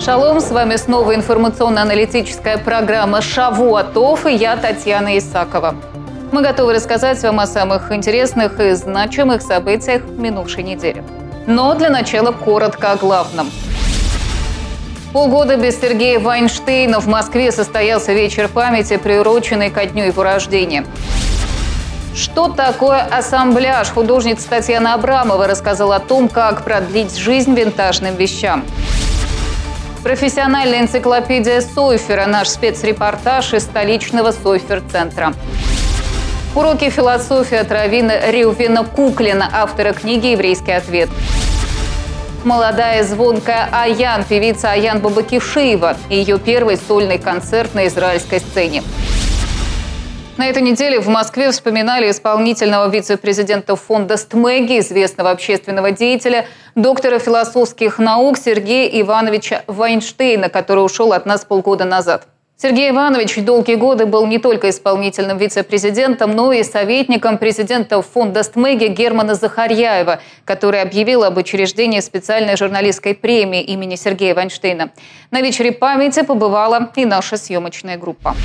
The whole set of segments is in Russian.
Шалом, с вами снова информационно-аналитическая программа «Шавуатов» и я, Татьяна Исакова. Мы готовы рассказать вам о самых интересных и значимых событиях минувшей недели. Но для начала коротко о главном. Полгода без Сергея Вайнштейна в Москве состоялся вечер памяти, приуроченный ко дню его рождения. Что такое ассамбляж? Художница Татьяна Абрамова рассказала о том, как продлить жизнь винтажным вещам. Профессиональная энциклопедия Сойфера. Наш спецрепортаж из столичного Сойфер-центра. Уроки философии от раввина Реувена Куклина, автора книги «Еврейский ответ». Молодая звонкая Аян, певица Аян Бабакишиева и ее первый сольный концерт на израильской сцене. На этой неделе в Москве вспоминали исполнительного вице-президента фонда «Стмеги», известного общественного деятеля, доктора философских наук Сергея Ивановича Вайнштейна, который ушел от нас полгода назад. Сергей Иванович долгие годы был не только исполнительным вице-президентом, но и советником президента фонда «Стмеги» Германа Захарьяева, который объявил об учреждении специальной журналистской премии имени Сергея Вайнштейна. На вечере памяти побывала и наша съемочная группа.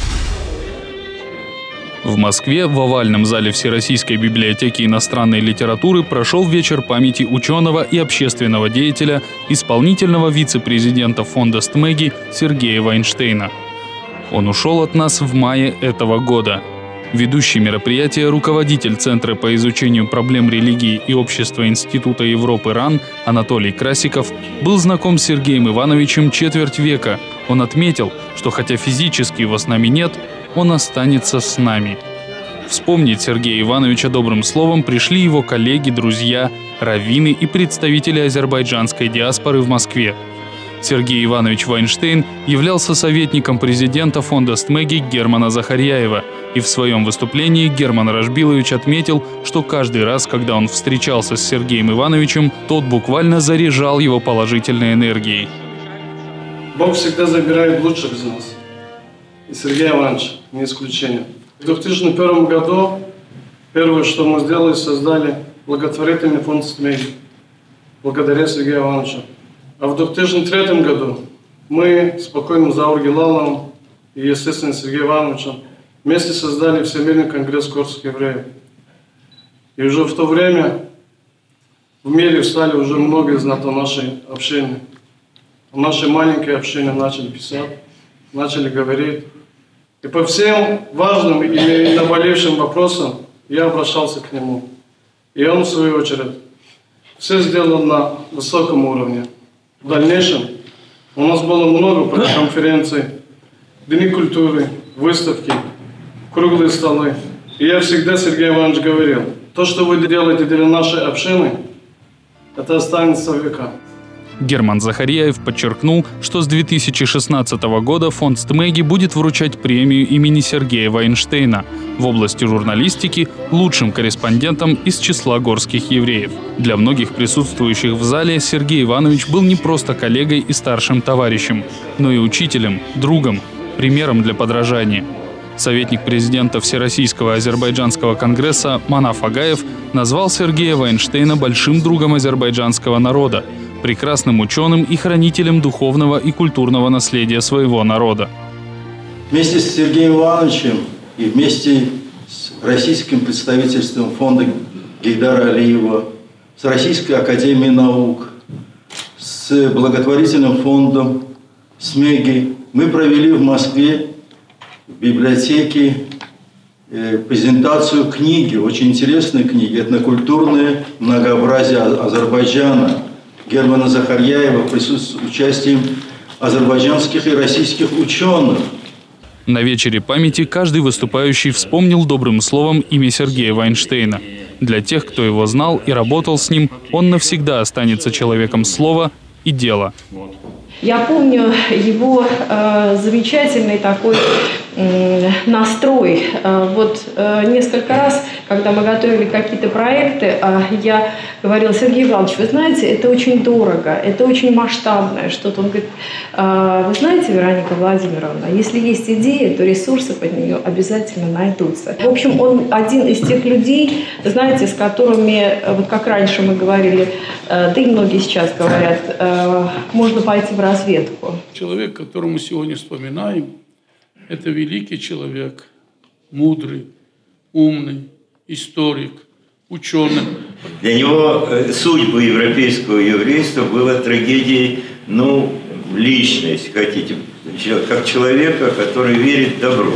В Москве в овальном зале Всероссийской библиотеки иностранной литературы прошел вечер памяти ученого и общественного деятеля, исполнительного вице-президента фонда «Стмеги» Сергея Вайнштейна. Он ушел от нас в мае этого года. Ведущий мероприятия, руководитель Центра по изучению проблем религии и общества Института Европы РАН Анатолий Красиков был знаком с Сергеем Ивановичем четверть века. Он отметил, что хотя физически его с нами нет, он останется с нами. Вспомнить Сергея Ивановича добрым словом пришли его коллеги, друзья, раввины и представители азербайджанской диаспоры в Москве. Сергей Иванович Вайнштейн являлся советником президента фонда «Стмеги» Германа Захарьяева. И в своем выступлении Герман Рашбилович отметил, что каждый раз, когда он встречался с Сергеем Ивановичем, тот буквально заряжал его положительной энергией. Бог всегда забирает лучших из нас. И Сергей Иванович не исключение. В 2001 году первое, что мы сделали, создали благотворительный фонд «Стмеги», благодаря Сергею Ивановичу. А в 2003 году мы с покойным Заур Гилаловым и, естественно, Сергеем Ивановичем вместе создали Всемирный конгресс курдских евреев. И уже в то время в мире стали уже много знато нашей общины. Наши маленькие общины начали писать, начали говорить. И по всем важным и наболевшим вопросам я обращался к нему. И он, в свою очередь, все сделал на высоком уровне. В дальнейшем у нас было много конференций, дни культуры, выставки, круглые столы. И я всегда, Сергей Иванович, говорил, то, что вы делаете для нашей общины, это останется в века. Герман Захарьяев подчеркнул, что с 2016 года фонд «Стмеги» будет вручать премию имени Сергея Вайнштейна в области журналистики лучшим корреспондентам из числа горских евреев. Для многих присутствующих в зале Сергей Иванович был не просто коллегой и старшим товарищем, но и учителем, другом, примером для подражания. Советник президента Всероссийского азербайджанского конгресса Манаф Агаев назвал Сергея Вайнштейна большим другом азербайджанского народа, прекрасным ученым и хранителем духовного и культурного наследия своего народа. Вместе с Сергеем Ивановичем и вместе с российским представительством фонда Гейдара Алиева, с Российской академией наук, с благотворительным фондом «Стмеги» мы провели в Москве в библиотеке презентацию книги, очень интересной книги «Этнокультурное многообразие Азербайджана» Германа Захарьяева с участием азербайджанских и российских ученых. На вечере памяти каждый выступающий вспомнил добрым словом имя Сергея Вайнштейна. Для тех, кто его знал и работал с ним, он навсегда останется человеком слова и дела. Я помню его замечательный такой настрой. Вот несколько раз, когда мы готовили какие-то проекты, я говорила: Сергей Иванович, вы знаете, это очень дорого, это очень масштабное что-то. Он говорит: вы знаете, Вероника Владимировна, если есть идея, то ресурсы под нее обязательно найдутся. В общем, он один из тех людей, знаете, с которыми, вот как раньше мы говорили, да и многие сейчас говорят, можно пойти в разведку. Человек, которого мы сегодня вспоминаем, это великий человек, мудрый, умный, историк, ученый. Для него судьба европейского еврейства была трагедией, личной, если хотите, как человека, который верит в добро.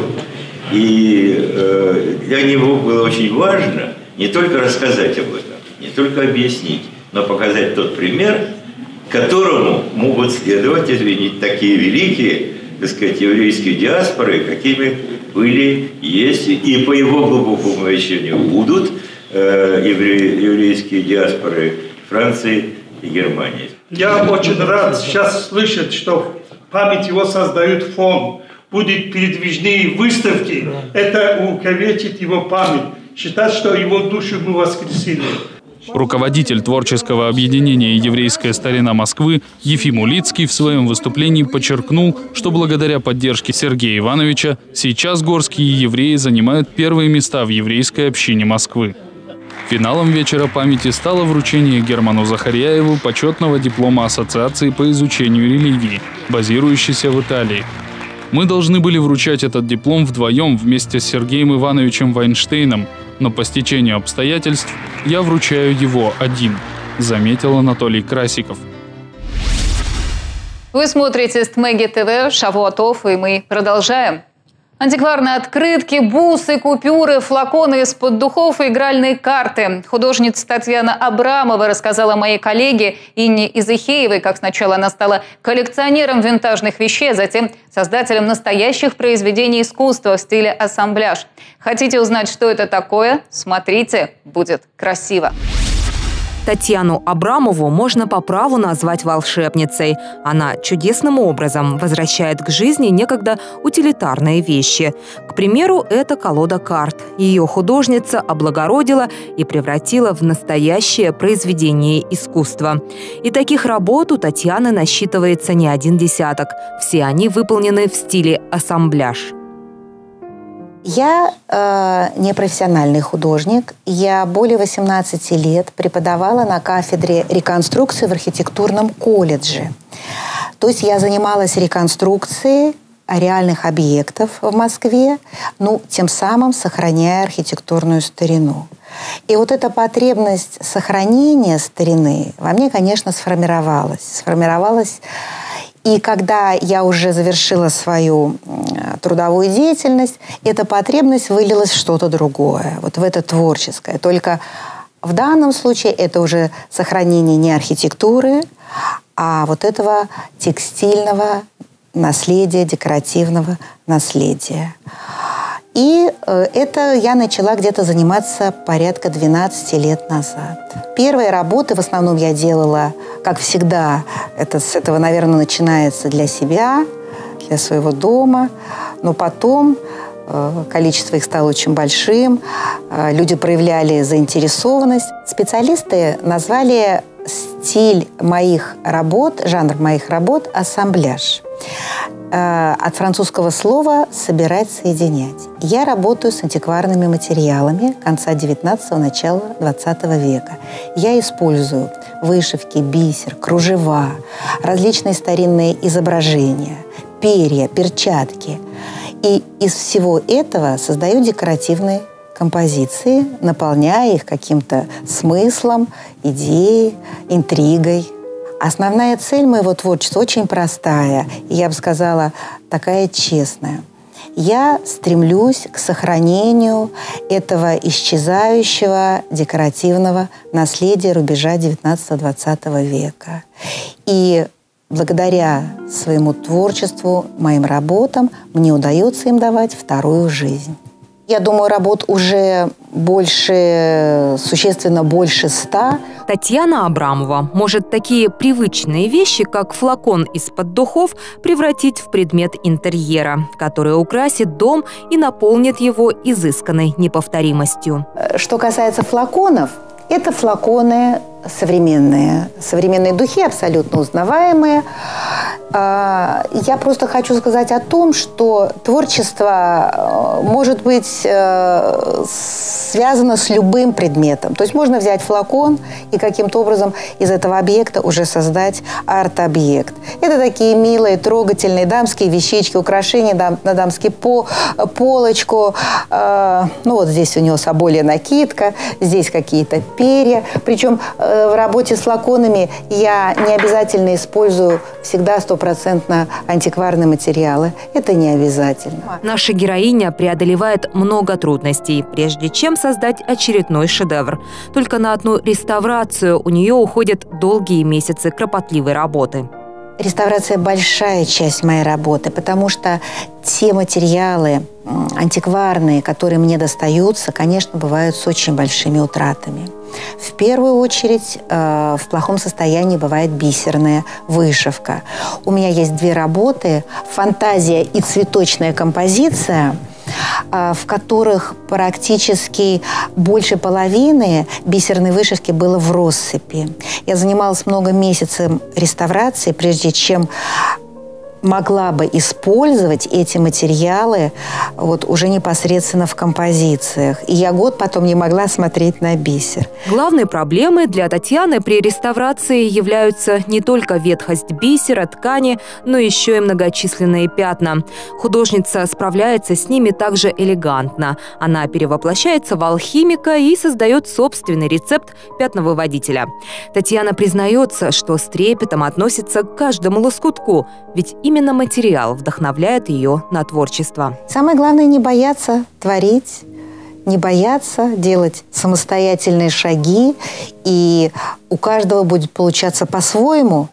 И для него было очень важно не только рассказать об этом, не только объяснить, но показать тот пример, которому могут следовать, извините, такие великие, так сказать, еврейские диаспоры, какими были, есть и по его глубокому убеждению будут еврейские диаспоры Франции и Германии. Я очень рад сейчас слышать, что в память его создают фонд, будут передвижные выставки. Это увековечит его память, считать, что его душу мы воскресили. Руководитель творческого объединения «Еврейская старина Москвы» Ефим Улицкий в своем выступлении подчеркнул, что благодаря поддержке Сергея Ивановича сейчас горские евреи занимают первые места в еврейской общине Москвы. Финалом вечера памяти стало вручение Герману Захарьяеву почетного диплома Ассоциации по изучению религии, базирующейся в Италии. Мы должны были вручать этот диплом вдвоем вместе с Сергеем Ивановичем Вайнштейном, но по стечению обстоятельств я вручаю его один, заметил Анатолий Красиков. Вы смотрите Стмеги ТВ, Шавуатов, и мы продолжаем. Антикварные открытки, бусы, купюры, флаконы из-под духов и игральные карты. Художница Татьяна Абрамова рассказала моей коллеге Инне Изыхеевой, как сначала она стала коллекционером винтажных вещей, а затем создателем настоящих произведений искусства в стиле ассамбляж. Хотите узнать, что это такое? Смотрите, будет красиво. Татьяну Абрамову можно по праву назвать волшебницей. Она чудесным образом возвращает к жизни некогда утилитарные вещи. К примеру, это колода карт. Ее художница облагородила и превратила в настоящее произведение искусства. И таких работ у Татьяны насчитывается не один десяток. Все они выполнены в стиле ассамбляж. Я не профессиональный художник. Я более 18 лет преподавала на кафедре реконструкции в архитектурном колледже. То есть я занималась реконструкцией реальных объектов в Москве, тем самым сохраняя архитектурную старину. И вот эта потребность сохранения старины во мне, конечно, сформировалась. И когда я уже завершила свою трудовую деятельность, эта потребность вылилась в что-то другое, вот в это творческое. Только в данном случае это уже сохранение не архитектуры, а вот этого текстильного наследия, декоративного наследия. И это я начала где-то заниматься порядка 12 лет назад. Первые работы в основном я делала, как всегда, с этого, наверное, начинается для себя, для своего дома. Но потом количество их стало очень большим, люди проявляли заинтересованность. Специалисты назвали стиль моих работ, жанр моих работ ассамбляж. От французского слова «собирать, соединять». Я работаю с антикварными материалами конца 19-го, начала 20 века. Я использую вышивки, бисер, кружева, различные старинные изображения, перья, перчатки. И из всего этого создаю декоративные композиции, наполняя их каким-то смыслом, идеей, интригой. Основная цель моего творчества очень простая, и я бы сказала, такая честная. Я стремлюсь к сохранению этого исчезающего декоративного наследия рубежа 19-20 века. И благодаря своему творчеству, моим работам, мне удается им давать вторую жизнь. Я думаю, работ уже существенно больше 100. Татьяна Абрамова может такие привычные вещи, как флакон из-под духов, превратить в предмет интерьера, который украсит дом и наполнит его изысканной неповторимостью. Что касается флаконов, это флаконы современные. Современные духи абсолютно узнаваемые. Я просто хочу сказать о том, что творчество может быть связано с любым предметом. То есть можно взять флакон и каким-то образом из этого объекта уже создать арт-объект. Это такие милые, трогательные дамские вещички, украшения на дамский полочку. Ну вот здесь у него соболья накидка, здесь какие-то перья. Причем в работе с флаконами я не обязательно использую всегда 100% антикварные материалы. Это не обязательно. Наша героиня преодолевает много трудностей, прежде чем создать очередной шедевр. Только на одну реставрацию у нее уходят долгие месяцы кропотливой работы. Реставрация – большая часть моей работы, потому что те материалы антикварные, которые мне достаются, конечно, бывают с очень большими утратами. В первую очередь в плохом состоянии бывает бисерная вышивка. У меня есть 2 работы «Фантазия» и «Цветочная композиция», в которых практически больше половины бисерной вышивки было в россыпи. Я занималась много месяцев реставрацией, прежде чем могла бы использовать эти материалы вот уже непосредственно в композициях. И я год потом не могла смотреть на бисер. Главной проблемой для Татьяны при реставрации являются не только ветхость бисера, ткани, но еще и многочисленные пятна. Художница справляется с ними также элегантно. Она перевоплощается в алхимика и создает собственный рецепт пятновыводителя. Татьяна признается, что с трепетом относится к каждому лоскутку, ведь именно материал вдохновляет ее на творчество. Самое главное – не бояться творить, не бояться делать самостоятельные шаги, и у каждого будет получаться по-своему.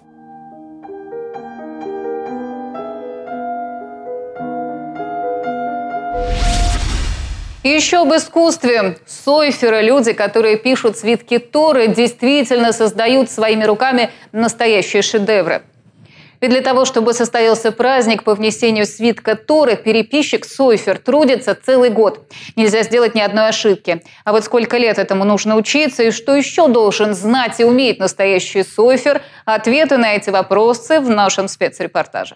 Еще об искусстве. Сойферы, люди, которые пишут свитки Торы, действительно создают своими руками настоящие шедевры. Ведь для того, чтобы состоялся праздник по внесению свитка Торы, переписчик Сойфер трудится целый год. Нельзя сделать ни одной ошибки. А вот сколько лет этому нужно учиться и что еще должен знать и уметь настоящий Сойфер? Ответы на эти вопросы в нашем спецрепортаже.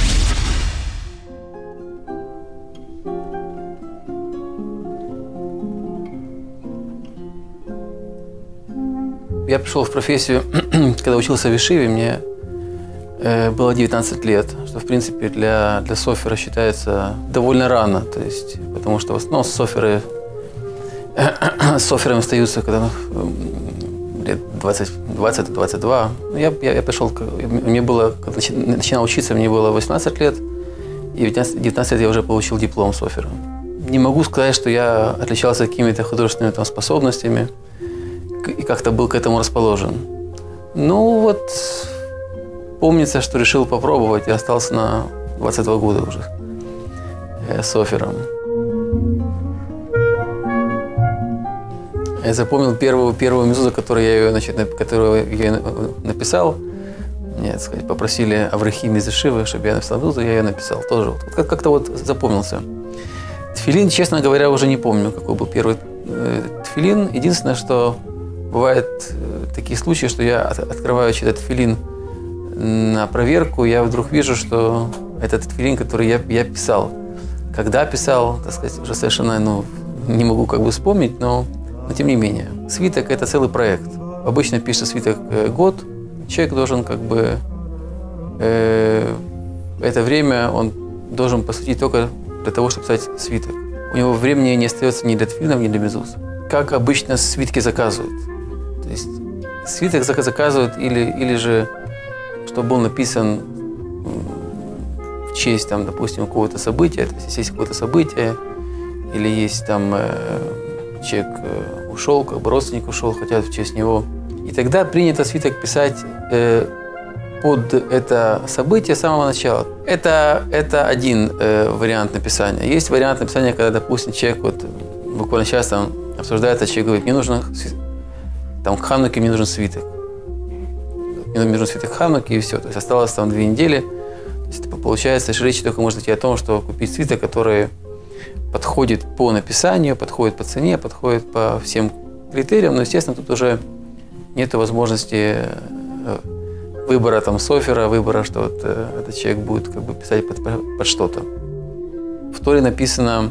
Я пришел в профессию, когда учился в Ешиве, мне было 19 лет, что, в принципе, для софера считается довольно рано. То есть, потому что в основном соферами остаются когда лет 20-22. Я пришел, мне было, когда начинал учиться, мне было 18 лет, и в 19 лет я уже получил диплом софера. Не могу сказать, что я отличался какими-то художественными способностями и как-то был к этому расположен. Ну вот... Помнится, что решил попробовать и остался на 22 года уже софером. Я запомнил первую мезузу, которую я написал. Мне, так сказать, попросили Аврахим из Ешивы, чтобы я написал мезузу, я ее написал. Тоже как-то вот запомнился. Тфилин, честно говоря, уже не помню, какой был первый тфилин. Единственное, что бывает такие случаи, что я открываю чей-то тфилин на проверку, я вдруг вижу, что это тфилин, который я писал. Когда писал, так сказать, уже совершенно не могу вспомнить, но тем не менее. Свиток – это целый проект. Обычно пишется свиток год. Человек должен это время он должен посвятить только для того, чтобы писать свиток. У него времени не остается ни для тфилинов, ни для мезуз. Как обычно свитки заказывают. То есть свиток заказывают или же чтобы был написан в честь, допустим, какого-то события, то есть какое-то событие, или есть человек ушел, родственник ушел, хотят в честь него. И тогда принято свиток писать под это событие с самого начала. Это один вариант написания. Есть вариант написания, когда, допустим, человек буквально сейчас обсуждается, человек говорит, мне нужно, там, к Хануке мне нужен свиток. Мне нужен свиток Хануки, и все. То есть осталось там 2 недели. То есть, получается, речь только может идти о том, что купить свиток, который подходит по написанию, подходит по цене, подходит по всем критериям. Но, естественно, тут уже нет возможности выбора там софера, выбора, что вот этот человек будет как бы писать под что-то. В Торе написано,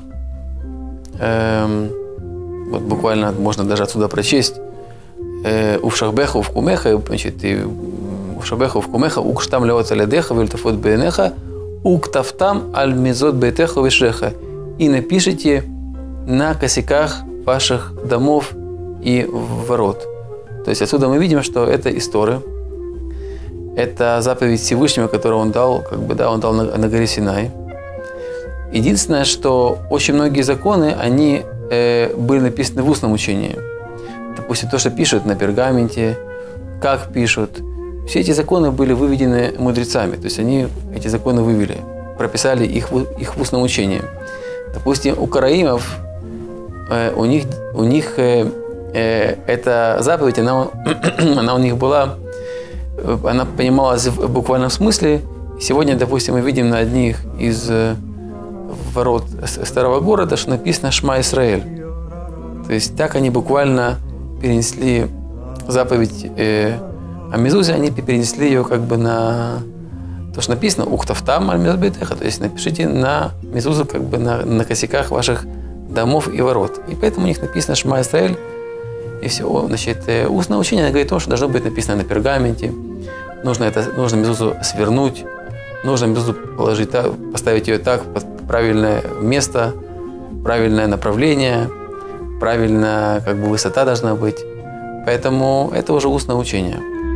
вот буквально можно даже отсюда прочесть, «Увшахбеха увкумеха», значит, «Увшахбеха увкумеха, укштам леот алядеха, вильтафот бейнеха, уктафтам аль мизот бейтеха вишреха». И напишите на косяках ваших домов и ворот. То есть отсюда мы видим, что это из Торы. Это заповедь Всевышнего, которую он дал, как бы, да, он дал на горе Синай. Единственное, что очень многие законы, они были написаны в устном учении. Допустим, то, что пишут на пергаменте, как пишут. Все эти законы были выведены мудрецами. То есть они эти законы вывели, прописали их в устном учении. Допустим, у караимов, у них эта заповедь, она у них была, она понималась в буквальном смысле. Сегодня, допустим, мы видим на одних из ворот старого города, что написано «Шма Исраэль». То есть так они буквально перенесли заповедь о мезузе, они перенесли ее как бы на то, что написано «Уктафтам аль мизот бейтеха», то есть напишите на мезузу как бы на косяках ваших домов и ворот. И поэтому у них написано «Шма Исраэль». И все. Значит, устное учение говорит о том, что должно быть написано на пергаменте. Нужно мезузу свернуть, нужно мезузу положить, поставить ее так, в правильное место, правильное направление, правильная как бы высота должна быть. Поэтому это уже устное учение.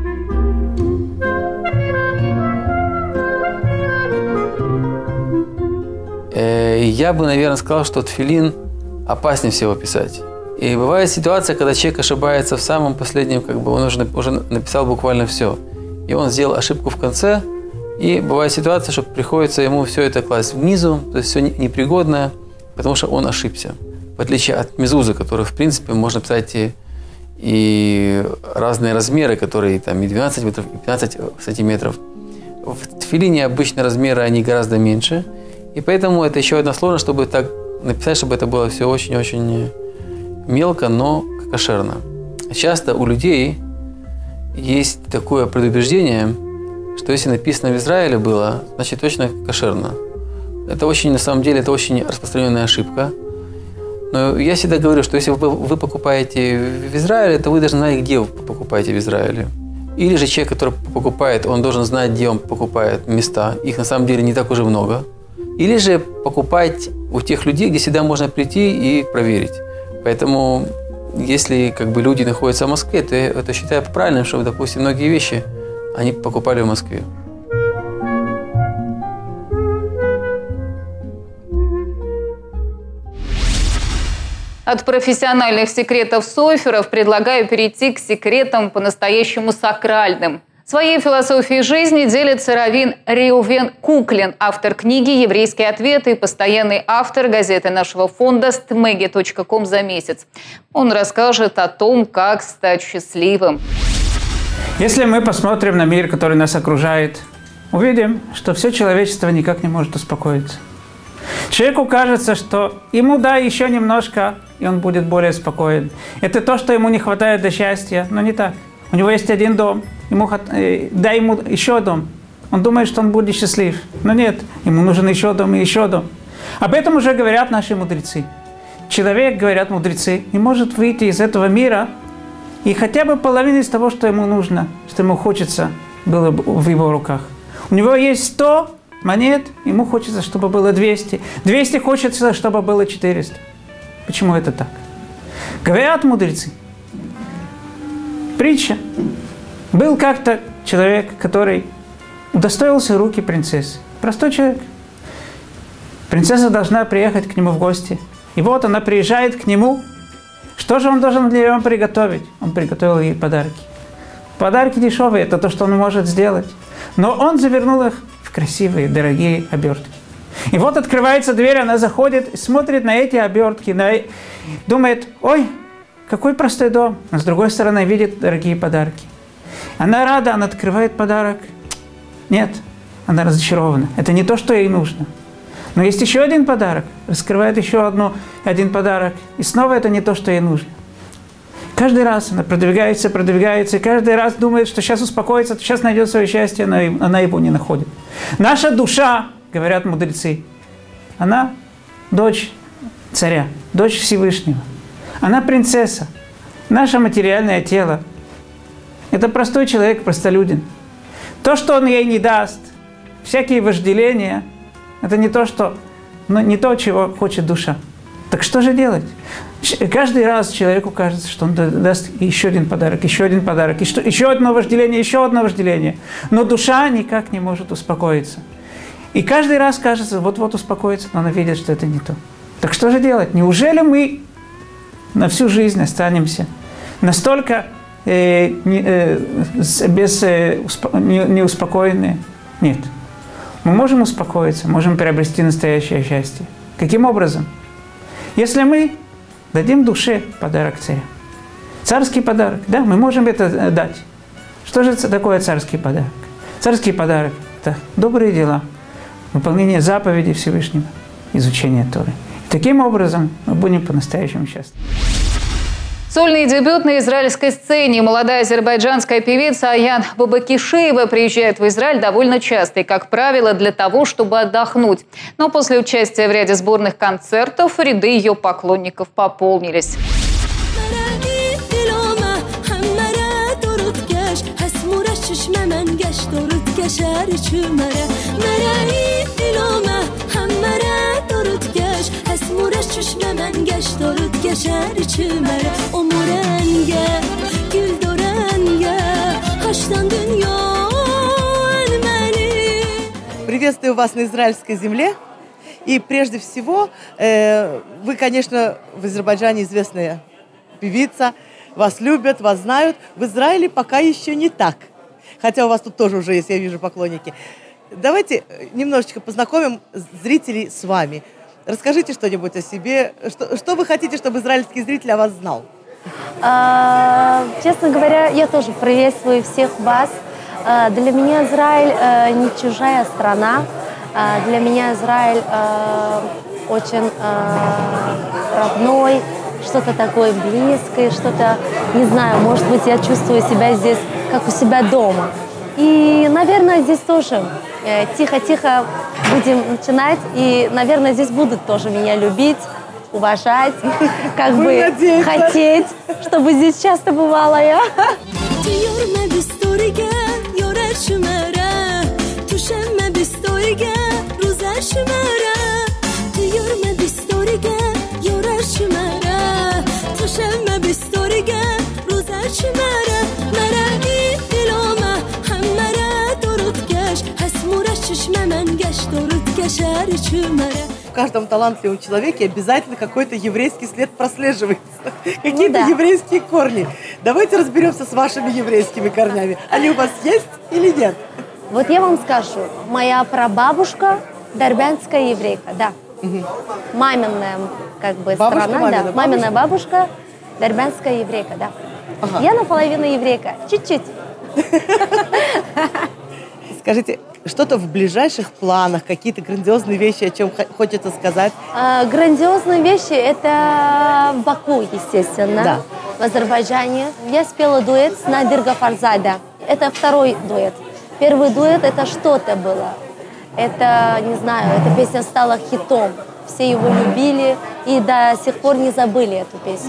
Я бы, наверное, сказал, что тфилин опаснее всего писать. И бывает ситуация, когда человек ошибается в самом последнем, как бы он уже написал буквально все. И он сделал ошибку в конце. И бывает ситуация, что приходится ему все это класть внизу, то есть все непригодное, потому что он ошибся. В отличие от мезузы, которую, в принципе, можно писать и разные размеры, которые там и 12 метров, и 15 сантиметров. В тфилине обычно размеры, они гораздо меньше. И поэтому это еще одна сложность, чтобы так написать, чтобы это было все очень-очень мелко, но кошерно. Часто у людей есть такое предубеждение, что если написано в Израиле было, значит точно кошерно. Это очень, на самом деле, это очень распространенная ошибка. Но я всегда говорю, что если вы покупаете в Израиле, то вы должны знать, где вы покупаете в Израиле. Или же человек, который покупает, он должен знать, где он покупает места. Их на самом деле не так уже много. Или же покупать у тех людей, где всегда можно прийти и проверить. Поэтому, если как бы люди находятся в Москве, то я это считаю правильным, чтобы, допустим, многие вещи они покупали в Москве. От профессиональных секретов соферов предлагаю перейти к секретам по-настоящему сакральным. Своей философией жизни делится раввин Реувен Куклин, автор книги «Еврейские ответы» и постоянный автор газеты нашего фонда stmegi.com за месяц. Он расскажет о том, как стать счастливым. Если мы посмотрим на мир, который нас окружает, увидим, что все человечество никак не может успокоиться. Человеку кажется, что ему дай еще немножко, и он будет более спокоен. Это то, что ему не хватает для счастья, но не так. У него есть один дом, дай ему еще дом. Он думает, что он будет счастлив. Но нет, ему нужен еще дом и еще дом. Об этом уже говорят наши мудрецы. Человек, говорят мудрецы, не может выйти из этого мира, и хотя бы половина из того, что ему нужно, что ему хочется, было в его руках. У него есть 100 монет, ему хочется, чтобы было 200. 200 хочется, чтобы было 400. Почему это так? Говорят мудрецы. Притча. Был как-то человек, который удостоился руки принцессы. Простой человек. Принцесса должна приехать к нему в гости. И вот она приезжает к нему. Что же он должен для нее приготовить? Он приготовил ей подарки. Подарки дешевые, это то, что он может сделать. Но он завернул их в красивые, дорогие обертки. И вот открывается дверь, она заходит, смотрит на эти обертки, думает, ой, какой простой дом, но с другой стороны видит дорогие подарки. Она рада, она открывает подарок. Нет, она разочарована. Это не то, что ей нужно. Но есть еще один подарок, раскрывает еще один подарок, и снова это не то, что ей нужно. Каждый раз она продвигается, и каждый раз думает, что сейчас успокоится, сейчас найдет свое счастье, но она его не находит. Наша душа, говорят мудрецы, она дочь царя, дочь Всевышнего. Она принцесса. Наше материальное тело – это простой человек, простолюдин. То, что он ей не даст, всякие вожделения – это не то, не то, чего хочет душа. Так что же делать? Каждый раз человеку кажется, что он даст еще один подарок, еще одно вожделение. Но душа никак не может успокоиться. И каждый раз кажется, вот-вот успокоится, но она видит, что это не то. Так что же делать? Неужели мы на всю жизнь останемся настолько неуспокоенные? Нет. Мы можем успокоиться, можем приобрести настоящее счастье. Каким образом? Если мы дадим душе подарок царя. Царский подарок, да, мы можем это дать. Что же такое царский подарок? Царский подарок – это добрые дела, выполнение заповедей Всевышнего, изучение Торы. И таким образом мы будем по-настоящему счастливы. Сольный дебют на израильской сцене. Молодая азербайджанская певица Аян Бабакишиева приезжает в Израиль довольно часто и, как правило, для того, чтобы отдохнуть. Но после участия в ряде сборных концертов ряды ее поклонников пополнились. Приветствую вас на израильской земле. И прежде всего, вы, конечно, в Азербайджане известная певица, вас любят, вас знают. В Израиле пока еще не так. Хотя у вас тут тоже уже есть, я вижу, поклонники. Давайте немножечко познакомим зрителей с вами. Расскажите что-нибудь о себе. Что вы хотите, чтобы израильский зритель о вас знал? Честно говоря, я тоже приветствую всех вас. Для меня Израиль не чужая страна. Для меня Израиль очень родной, что-то такое близкое, что-то, не знаю, может быть, я чувствую себя здесь, как у себя дома. И, наверное, здесь тоже тихо-тихо будем начинать. И, наверное, здесь будут тоже меня любить, уважать, как бы хотеть, чтобы здесь часто бывала я. В каждом талантливом человеке обязательно какой-то еврейский след прослеживается. Какие-то еврейские корни. Давайте разберемся с вашими еврейскими корнями. Они у вас есть или нет? Вот я вам скажу. Моя прабабушка дарбянская еврейка, да. Маминая, как бы, страна, да. Маминая бабушка дарбянская еврейка, да. Я наполовину еврейка. Чуть-чуть. Скажите, что-то в ближайших планах, какие-то грандиозные вещи, о чем хочется сказать? Грандиозные вещи – это в Баку, естественно, да. В Азербайджане. Я спела дуэт с Надир Гафарзада. Это второй дуэт. Первый дуэт – это что-то было. Это, не знаю, эта песня стала хитом. Все его любили и до сих пор не забыли эту песню.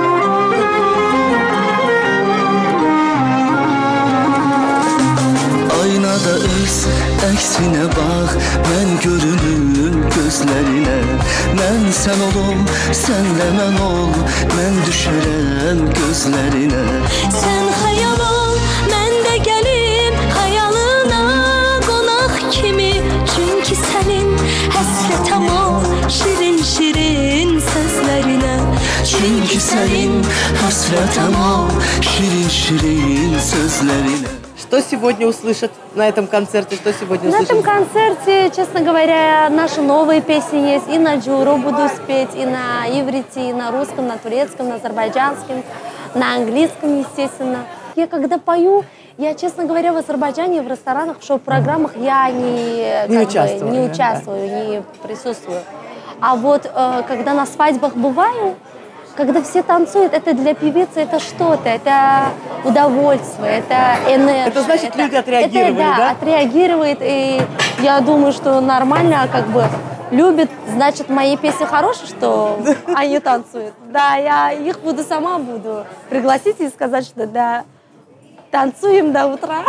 Aynada öz əksine bax, mən görünüm gözlərine. Mən sən olum, sən də mən ol, mən düşərəm gözlərine. Sən xəyal ol, mən də gəlim xəyalına qonaq kimi. Çünki sənin həsrətəm ol, şirin-şirin sözlərinə. Çünki sənin həsrətəm ol, şirin-şirin sözlərinə. Что сегодня услышат на этом концерте? Что сегодня На услышат? этом концерте, честно говоря, наши новые песни есть. И на джуру буду спеть, и на иврите, и на русском, на турецком, на азербайджанском, на английском, естественно. Я когда пою, я, честно говоря, в Азербайджане, в ресторанах, в шоу-программах я не участвую, не присутствую. А вот когда на свадьбах бываю, когда все танцуют, это для певицы это что-то, это удовольствие, это энергия. Это значит, люди отреагировали, да? Отреагирует, и я думаю, что нормально, как бы любят, значит, мои песни хорошие, что они танцуют. Да, я их сама буду пригласить и сказать, что да, танцуем до утра.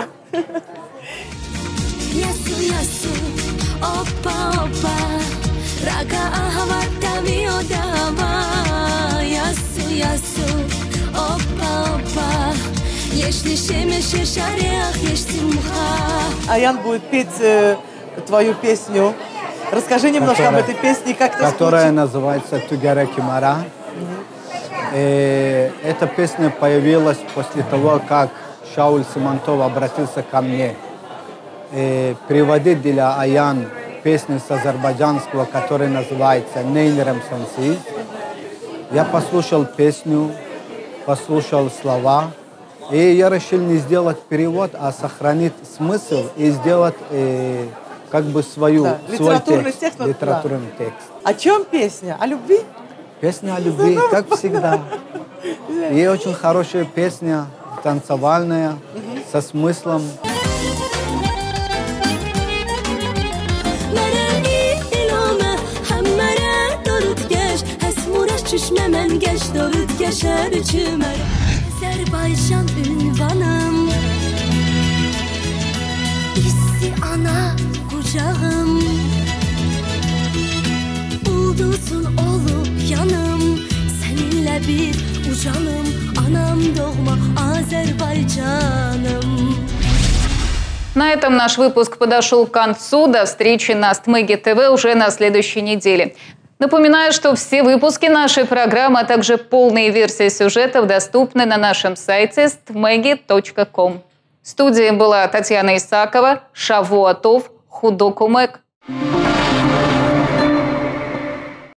Аян будет петь твою песню. Расскажи немножко об этой песне, как это которая называется «Тугера Кимара». Эта песня появилась после того, как Шауль Симонтов обратился ко мне приводить для Аян песню с азербайджанского, которая называется «Нейнерем Сонсиз». Я послушал песню, послушал слова, и я решил не сделать перевод, а сохранить смысл и сделать как бы свой текст, литературный текст. О чем песня? О любви? Песня о любви, как всегда. И очень хорошая песня, танцевальная, со смыслом. Düşməmən gəç dörüd gəşər içimər Azərbaycan ünvanım İsti ana qucağım Ulduzun olub yanım Səninlə bir ucalım Anam doğma Azərbaycanım. На этом наш выпуск подошел к концу. До встречи на Stmegi TV уже на следующей неделе. Напоминаю, что все выпуски нашей программы, а также полные версии сюжетов доступны на нашем сайте stmegi.com. В студии была Татьяна Исакова, Шавуатов, Худокумек.